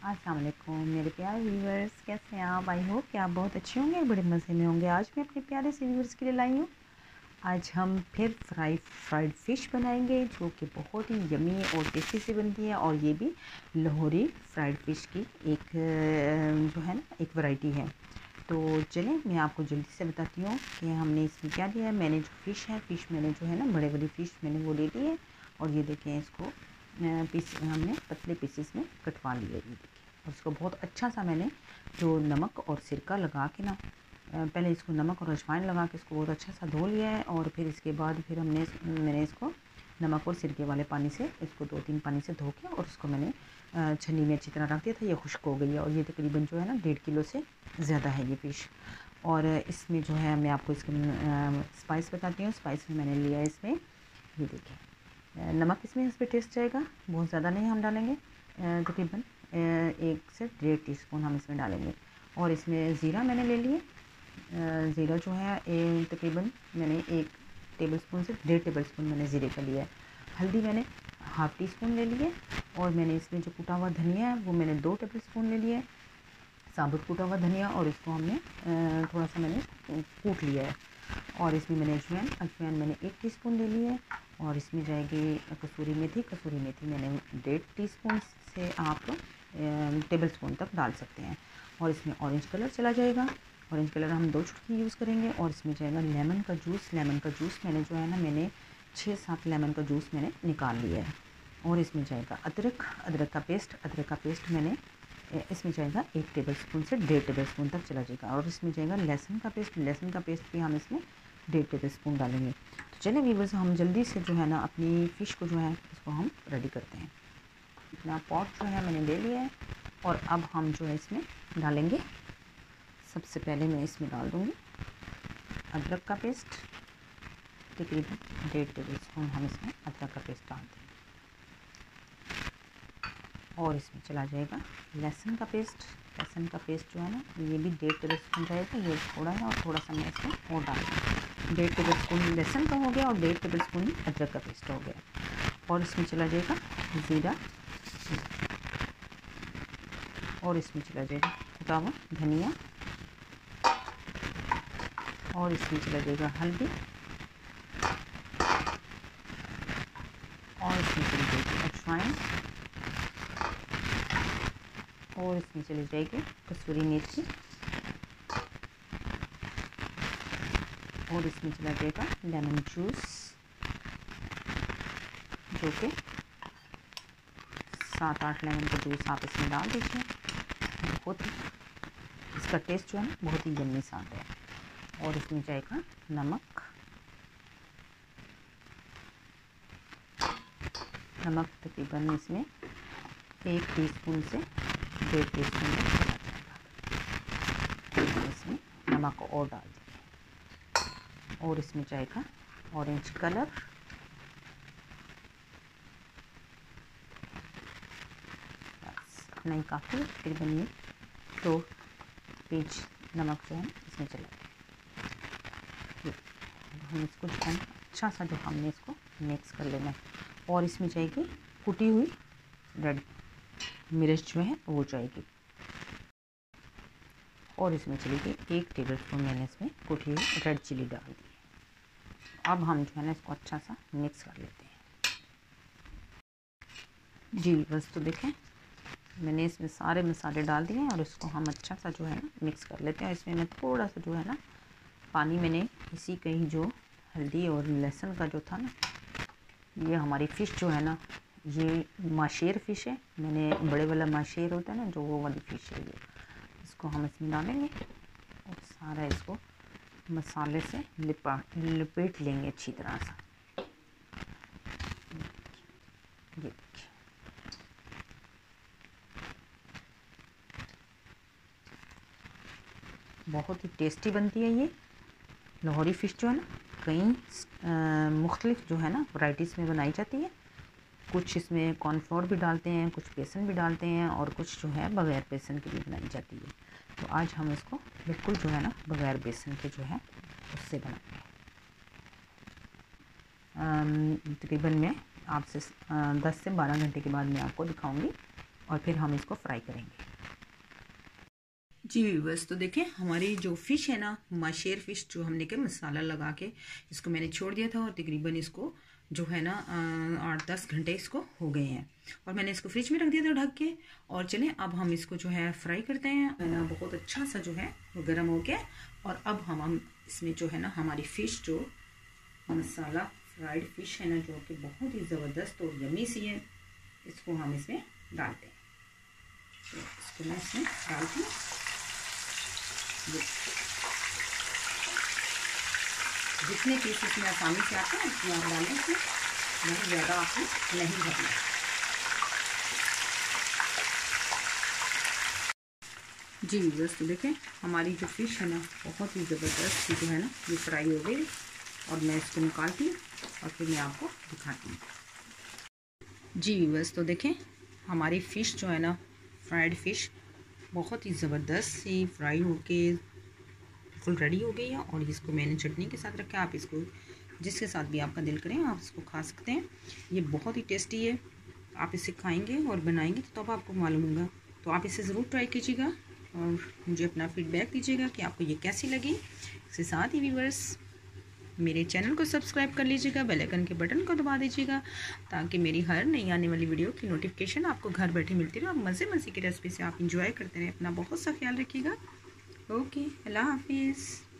अस्सलाम वालेकुम मेरे प्यारे व्यूवर्स, कैसे हैं आप? आई होप कि आप बहुत अच्छे होंगे, बड़े मज़े में होंगे। आज मैं अपने प्यारे से व्यूवर्स के लिए लाई हूँ। आज हम फिर फ्राइड फ़िश बनाएंगे, जो कि बहुत ही यमी और टेस्टी से बनती है। और ये भी लाहौरी फ्राइड फ़िश की एक जो है ना एक वैरायटी है। तो चलें मैं आपको जल्दी से बताती हूँ कि हमने इसमें क्या लिया है। मैंने जो फ़िश मैंने जो है ना बड़े बड़ी फ़िश मैंने वो ले ली है। और ये देखें, इसको पीस हमने पतले पीसेस में कटवा लिया है। ये देखिए, और इसको बहुत अच्छा सा मैंने जो नमक और सिरका लगा के ना पहले इसको नमक और अजवाइन लगा के इसको बहुत अच्छा सा धो लिया है। और फिर इसके बाद फिर मैंने इसको नमक और सिरके वाले पानी से इसको 2-3 पानी से धो के और इसको मैंने छन्नी में अच्छी तरह रख दिया था। ये खुश्क हो गई है और ये तकरीबन जो है ना 1.5 किलो से ज़्यादा है ये फ़िश। और इसमें जो है मैं आपको इसके स्पाइस बताती हूँ। स्पाइस में मैंने लिया है इसमें, ये देखिए, नमक इसमें इस पर टेस्ट जाएगा, बहुत ज़्यादा नहीं हम डालेंगे, तकरीबन 1 से 1.5 टीस्पून हम इसमें डालेंगे। और इसमें ज़ीरा मैंने ले लिए। ज़ीरा जो है तकरीबन मैंने 1 टेबलस्पून से 1.5 टेबलस्पून मैंने ज़ीरे का लिया है। हल्दी मैंने हाफ़ टी स्पून ले लिए। और मैंने इसमें जो कुटा हुआ धनिया है वो मैंने 2 टेबलस्पून ले लिया है, साबुत कूटा हुआ धनिया। और इसको हमने थोड़ा सा मैंने कूट लिया है। और इसमें मैंने अजवाइन मैंने 1 टीस्पून ले ली है। और इसमें जाएगी कसूरी मेथी मैंने 1.5 टीस्पून से आप टेबल स्पून तक डाल सकते हैं। और इसमें ऑरेंज कलर चला जाएगा। ऑरेंज कलर हम 2 चुटकी यूज़ करेंगे। और इसमें जाएगा लेमन का जूस मैंने जो है ना मैंने 6-7 लेमन का जूस मैंने निकाल लिया है। और इसमें जाएगा अदरक का पेस्ट मैंने इसमें जाएगा 1 टेबलस्पून से 1.5 टेबलस्पून तक चला जाएगा। और इसमें जाएगा लहसुन का पेस्ट भी हम इसमें 1.5 टेबलस्पून डालेंगे। तो चलिए व्यूअर्स, हम जल्दी से जो है ना अपनी फ़िश को जो है इसको हम रेडी करते हैं। इतना पॉट जो है मैंने ले लिया है। और अब हम जो है इसमें डालेंगे, सबसे पहले मैं इसमें डाल दूँगी अदरक का पेस्ट, तकरीबन 1.5 टेबलस्पून हम इसमें अदरक का पेस्ट डाल देंगे। और इसमें चला जाएगा लहसुन का पेस्ट जो है ना ये भी 1.5 टेबलस्पून जाएगा। ये थोड़ा है और थोड़ा सा मैं इसमें और डाल दूँगी। 1.5 टेबलस्पून लहसुन का हो गया और 1.5 टेबलस्पून अदरक का पेस्ट हो गया। और इसमें चला जाएगा ज़ीरा। और इसमें चला जाएगा कुटा हुआ धनिया। और इसमें चला जाएगा हल्दी। और इसमें चली जाएगी अजवाइन। और इसमें चली जाएगी कसूरी मेथी। और इसमें चला जाएगा लेमन जूस, जो कि 7-8 लेमन का जूस आप इसमें डाल दीजिए। बहुत ही इसका टेस्ट जो है ना बहुत ही यम्मी सा आता है। और इसमें जाएगा नमक तकरीबन इसमें 1 टीस्पून से 1.5 टीस्पून तक जाएगा। इसमें नमक और डाल देंगे। और इसमें जाएगा ऑरेंज कलर। बस इतना ही काफ़ी, तकरीबन ये 2 पींच नमक जो है इसमें चला जाए। हम इसको जो है अच्छा सा जो हमने इसको मिक्स कर लेना है। और इसमें जाएगी कुटी हुई रेड मिर्च जो है वो जाएगी। और इसमें चलेगी 1 टेबलस्पून मैंने इसमें कुटी हुई रेड चिली डाल दी। अब हम जो है ना इसको अच्छा सा मिक्स कर लेते हैं। जी बस, तो देखें मैंने इसमें सारे मसाले डाल दिए हैं। और इसको हम अच्छा सा जो है ना मिक्स कर लेते हैं। इसमें मैं थोड़ा सा जो है ना पानी मैंने इसी कहीं जो हल्दी और लहसुन का जो था ना, ये हमारी फ़िश जो है ना ये माशेर फ़िश है। मैंने बड़े वाला माशेर होता है ना, जो वो वाली फ़िश है ये। इसको हम इसमें डालेंगे और सारा इसको मसाले से लपेट लेंगे अच्छी तरह से। ये देखिए, बहुत ही टेस्टी बनती है ये लाहौरी फ़िश जो है ना। कई मुख्तलिफ जो है ना वैराइटीज़ में बनाई जाती है। कुछ इसमें कॉर्नफ्लोर भी डालते हैं, कुछ बेसन भी डालते हैं, और कुछ जो है बग़ैर बेसन के भी बनाई जाती है। तो आज हम इसको बिल्कुल जो है ना बग़ैर बेसन के जो है उससे बनाएंगे। तकरीबन मैं आपसे 10 से 12 घंटे के बाद मैं आपको दिखाऊंगी और फिर हम इसको फ्राई करेंगे। जी व्यूअर्स, तो देखें हमारी जो फ़िश है ना, माशेर फ़िश, जो हमने के मसाला लगा के इसको मैंने छोड़ दिया था और तकरीबन इसको जो है ना 8-10 घंटे इसको हो गए हैं और मैंने इसको फ्रिज में रख दिया था ढक के। और चलें अब हम इसको जो है फ्राई करते हैं ना। बहुत अच्छा सा जो है वो गर्म हो गया और अब हम इसमें जो है ना हमारी फ़िश जो मसाला फ्राइड फ़िश है ना, जो कि बहुत ही ज़बरदस्त और यम्मी सी है, इसको हम इसमें डालते हैं। तो इसको मैं इसमें डालती हूँ। जितने पीस इसमें आसानी से आते हैं उतने आप डालें, इसमें बहुत ज़्यादा आपको नहीं भरना। जी बस, तो देखें हमारी जो फ़िश है ना बहुत ही ज़बरदस्त जो है ना ये फ्राई हो गई और मैं इसको निकालती हूँ और फिर मैं आपको दिखाती हूँ। जी बस, तो देखें हमारी फ़िश जो है ना फ्राइड फ़िश बहुत ही ज़बरदस्त सी फ्राई होके बिल्कुल रेडी हो गई है और इसको मैंने चटनी के साथ रखा है। आप इसको जिसके साथ भी आपका दिल करें आप इसको खा सकते हैं। ये बहुत ही टेस्टी है। आप इसे खाएंगे और बनाएंगे तो अब आपको मालूम होगा। तो आप इसे ज़रूर ट्राई कीजिएगा और मुझे अपना फीडबैक दीजिएगा कि आपको ये कैसी लगी। इसके साथ ही व्यूअर्स मेरे चैनल को सब्सक्राइब कर लीजिएगा, बेल आइकन के बटन को दबा दीजिएगा ताकि मेरी हर नई आने वाली वीडियो की नोटिफिकेशन आपको घर बैठे मिलती रहे। आप मज़े मज़े की रेसिपी से आप इंजॉय करते रहें। अपना बहुत सा ख्याल रखिएगा। ओके, अल्लाह हाफिज़।